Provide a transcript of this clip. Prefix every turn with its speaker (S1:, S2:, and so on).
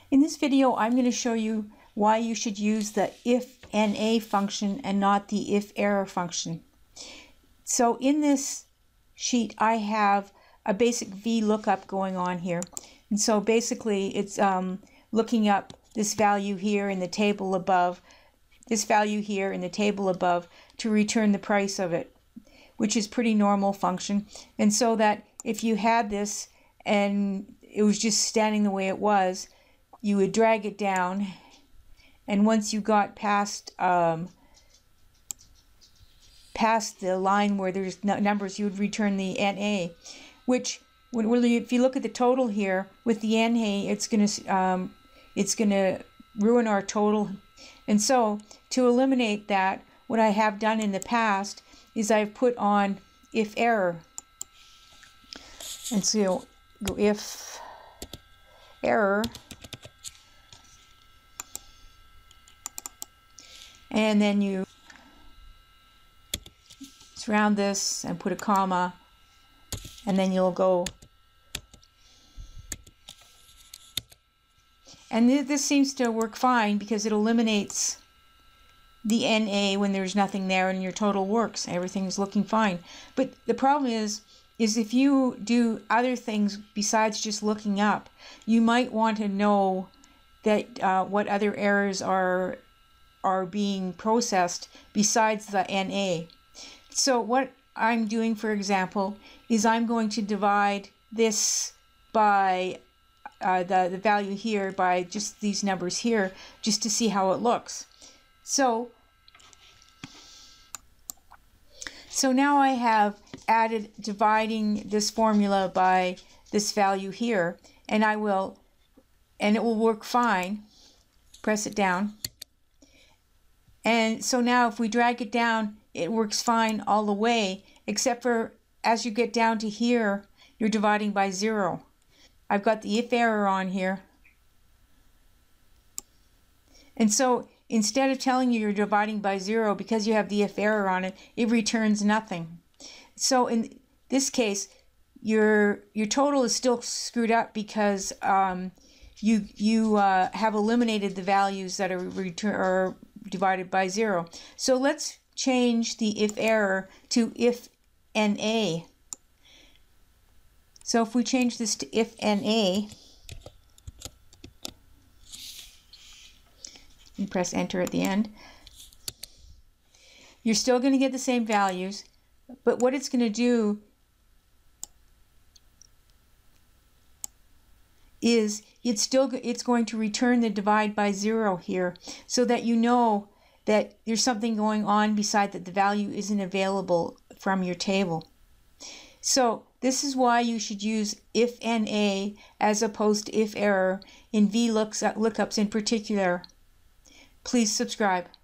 S1: In this video, I'm going to show you why you should use the IFNA function and not the Iferror function. So in this sheet, I have a basic VLOOKUP going on here. And so basically, it's looking up this value here in the table above, this value here in the table above to return the price of it, which is pretty normal function. And so that if you had this and it was just standing the way it was, you would drag it down, and once you got past past the line where there's numbers, you would return the NA, which if you look at the total here with the NA, it's gonna ruin our total. And so to eliminate that, what I have done in the past is I've put on Iferror, and so go Iferror. And then you surround this and put a comma, and then you'll go. And this seems to work fine because it eliminates the NA when there's nothing there and your total works. Everything's looking fine. But the problem is if you do other things besides just looking up, you might want to know that what other errors are being processed besides the NA. So what I'm doing, for example, is I'm going to divide this by the value here by just these numbers here, just to see how it looks. So now I have added dividing this formula by this value here, and it will work fine. Press it down. And so now if we drag it down, it works fine all the way, except for as you get down to here, you're dividing by 0. I've got the Iferror on here. And so instead of telling you you're dividing by 0, because you have the Iferror on it, it returns nothing. So in this case, your total is still screwed up because you have eliminated the values that are divided by 0. So let's change the Iferror to IFNA. So if we change this to IFNA and press enter at the end, you're still going to get the same values, but what it's going to do is it's going to return the divide by 0 here, so that you know that there's something going on beside that the value isn't available from your table. So this is why you should use IFNA as opposed to Iferror in VLOOKUPs in particular. Please subscribe.